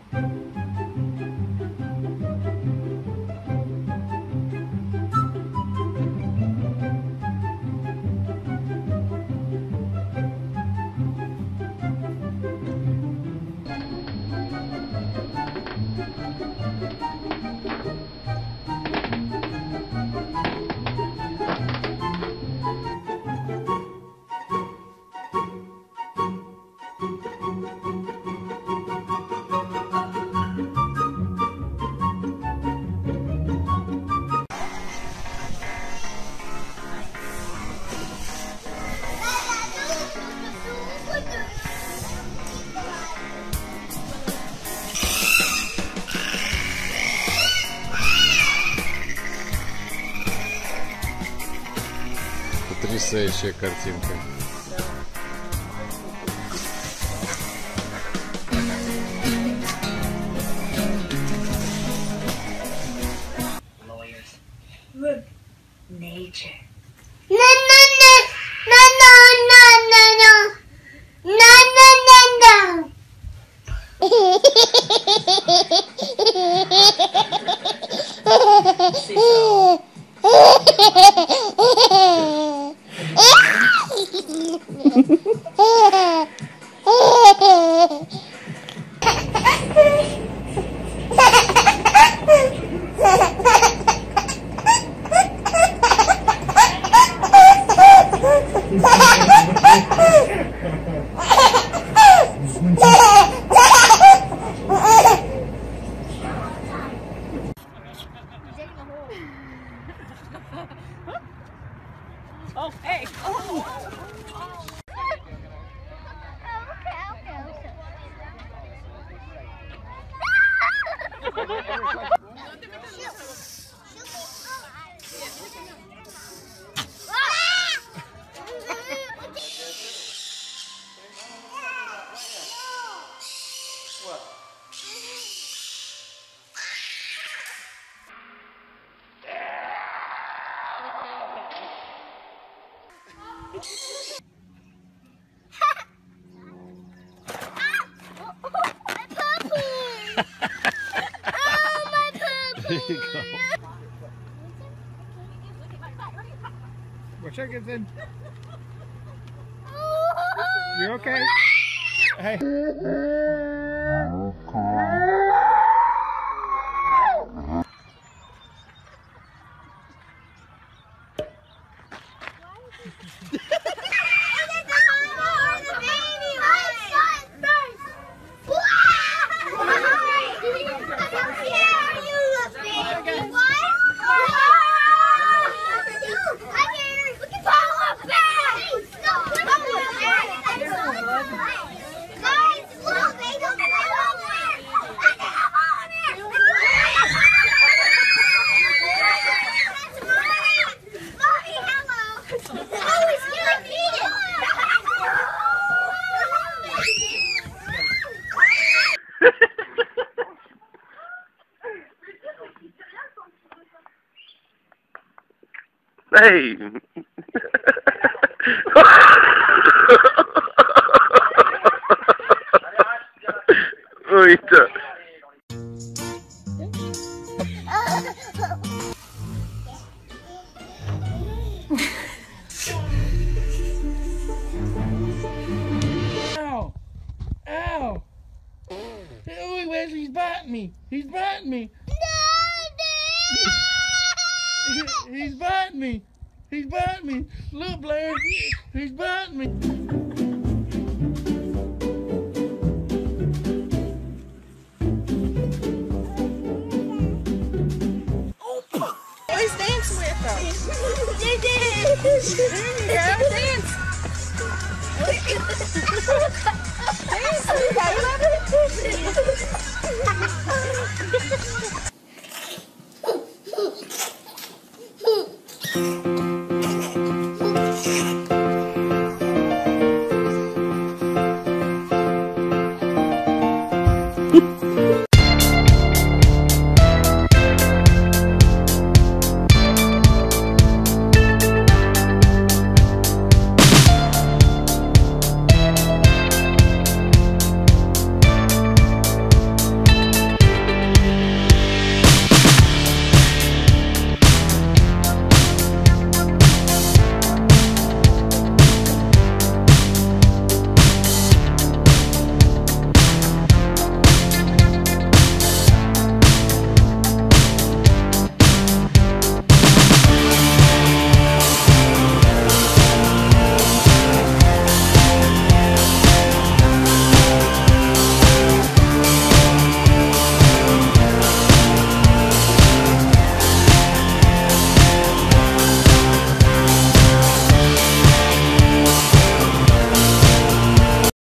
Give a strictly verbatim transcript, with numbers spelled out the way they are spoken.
Потрясающая картинка. Look, nature. No, no, no, no, no, no, no, no, no, no, no. Oh, hey! Oh. There you go. Watch out, gets in. You're okay. Hey. Hey! Oita! Ow! Ow! Oh, Wes, he's biting me! He's biting me! He's biting me! He's biting me! Look, Blair! He's biting me! Oh, he's dancing with us! There you go, dance! Dance!